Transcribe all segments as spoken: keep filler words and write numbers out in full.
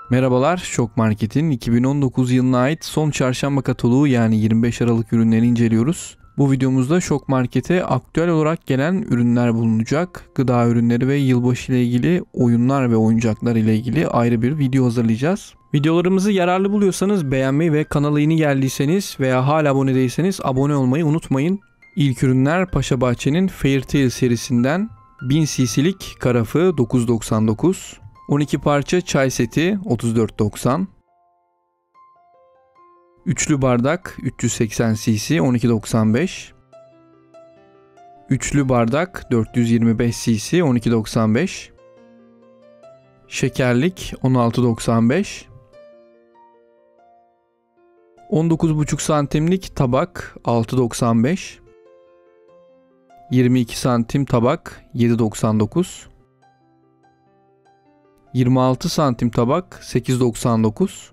Merhabalar, Şok Market'in iki bin on dokuz yılına ait son çarşamba kataloğu yani yirmi beş Aralık ürünlerini inceliyoruz. Bu videomuzda Şok Market'e aktüel olarak gelen ürünler bulunacak. Gıda ürünleri ve yılbaşı ile ilgili oyunlar ve oyuncaklar ile ilgili ayrı bir video hazırlayacağız. Videolarımızı yararlı buluyorsanız beğenmeyi ve kanala yeni geldiyseniz veya hala abone değilseniz abone olmayı unutmayın. İlk ürünler Paşabahçe'nin Fairtale serisinden bin cc'lik karafı dokuz doksan dokuz. on iki parça çay seti otuz dört doksan. Üçlü bardak üç yüz seksen cc on iki doksan beş. Üçlü bardak dört yüz yirmi beş cc on iki doksan beş. Şekerlik on altı doksan beş. on dokuz buçuk santimlik tabak altı doksan beş. yirmi iki santim tabak yedi doksan dokuz. yirmi altı santim tabak sekiz doksan dokuz.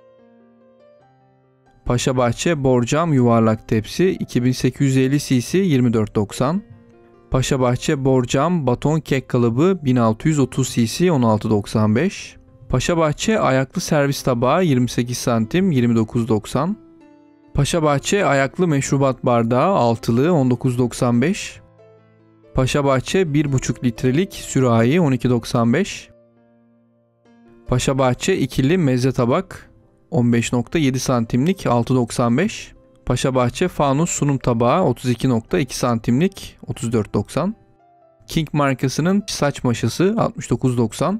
Paşabahçe borcam yuvarlak tepsi iki bin sekiz yüz elli cc yirmi dört doksan. Paşabahçe borcam baton kek kalıbı bin altı yüz otuz cc on altı doksan beş. Paşabahçe ayaklı servis tabağı yirmi sekiz santim yirmi dokuz doksan. Paşabahçe ayaklı meşrubat bardağı altılı on dokuz doksan beş. Paşabahçe bir buçuk litrelik sürahi on iki doksan beş. Paşabahçe ikili meze tabak on beş nokta yedi santimlik altı doksan beş. Paşabahçe fanus sunum tabağı otuz iki nokta iki santimlik otuz dört doksan. King markasının saç maşası altmış dokuz doksan.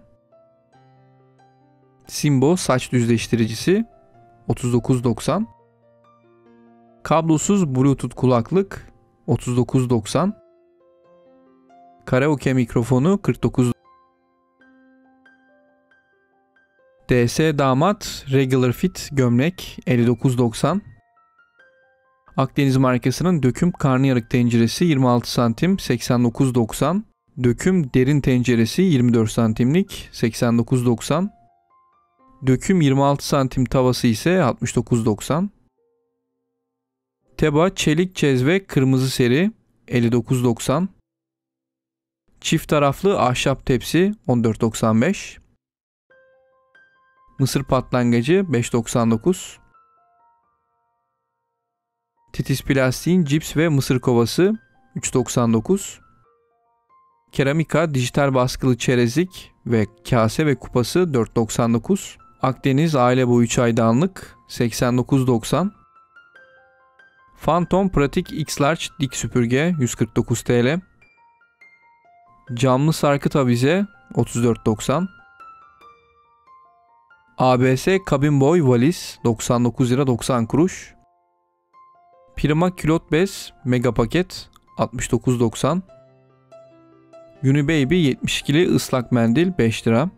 Simbo saç düzleştiricisi otuz dokuz doksan. Kablosuz Bluetooth kulaklık otuz dokuz doksan. Karaoke mikrofonu kırk dokuz. D S damat regular fit gömlek elli dokuz doksan. Akdeniz markasının döküm karnıyarık tenceresi yirmi altı santim seksen dokuz doksan. Döküm derin tenceresi yirmi dört santimlik seksen dokuz doksan. Döküm yirmi altı santim tavası ise altmış dokuz doksan. Teba çelik cezve kırmızı seri elli dokuz doksan. Çift taraflı ahşap tepsi on dört doksan beş. Mısır patlangacı beş doksan dokuz. Titiz plastiğin cips ve mısır kovası üç doksan dokuz. Keramika dijital baskılı çerezlik ve kase ve kupası dört doksan dokuz. Akdeniz aile boyu çaydanlık seksen dokuz doksan. Phantom pratik X-Large dik süpürge yüz kırk dokuz TL. Camlı sarkıt avize otuz dört doksan. A B S kabin boy valiz doksan dokuz lira doksan kuruş. Prima külot bez mega paket altmış dokuz doksan. Unibaby yetmiş ikili ıslak mendil beş lira.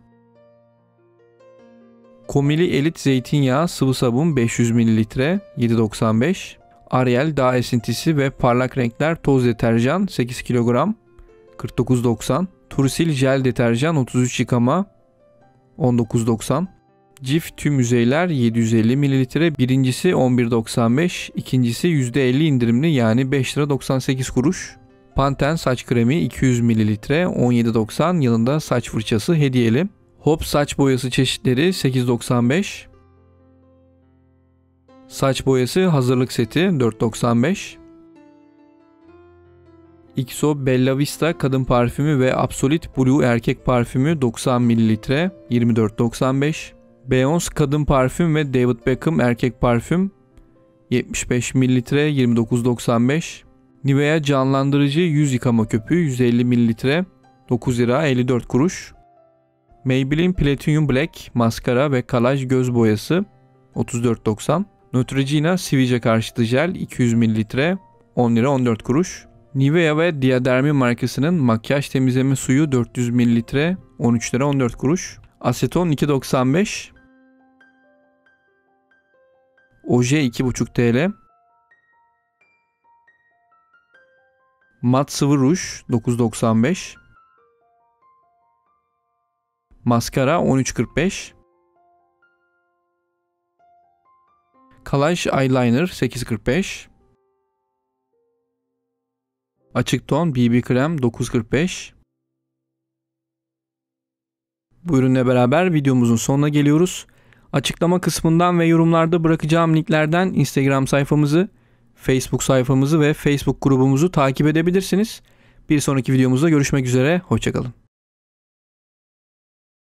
Komili elit zeytinyağı sıvı sabun beş yüz mililitre yedi doksan beş. Ariel dağ esintisi ve parlak renkler toz deterjan sekiz kilogram kırk dokuz doksan. Tursil jel deterjan otuz üç yıkama on dokuz doksan. Cif tüm yüzeyler yedi yüz elli mililitre. Birincisi on bir doksan beş, ikincisi yüzde elli indirimli yani beş lira doksan sekiz kuruş. Panten saç kremi iki yüz mililitre on yedi doksan, yanında saç fırçası hediyeli. Hop saç boyası çeşitleri sekiz doksan beş. Saç boyası hazırlık seti dört doksan beş. X O Bella Vista kadın parfümü ve Absolute Blue erkek parfümü doksan mililitre yirmi dört doksan beş. Beyoncé kadın parfüm ve David Beckham erkek parfüm yetmiş beş mililitre yirmi dokuz doksan beş. Nivea canlandırıcı yüz yıkama köpüğü yüz elli mililitre dokuz lira elli dört kuruş. Maybelline Platinum Black maskara ve kalaj göz boyası otuz dört doksan. Neutrogena sivilce karşıtı jel iki yüz mililitre on lira on dört kuruş. Nivea ve Diadermi markasının makyaj temizleme suyu dört yüz mililitre on üç lira on dört kuruş. Aseton iki doksan beş. Oje iki buçuk TL. Mat sıvı ruj dokuz doksan beş. Maskara on üç kırk beş. Kalaj eyeliner sekiz kırk beş. Açık ton B B krem dokuz kırk beş. Bu ürünle beraber videomuzun sonuna geliyoruz. Açıklama kısmından ve yorumlarda bırakacağım linklerden Instagram sayfamızı, Facebook sayfamızı ve Facebook grubumuzu takip edebilirsiniz. Bir sonraki videomuzda görüşmek üzere, hoşça kalın.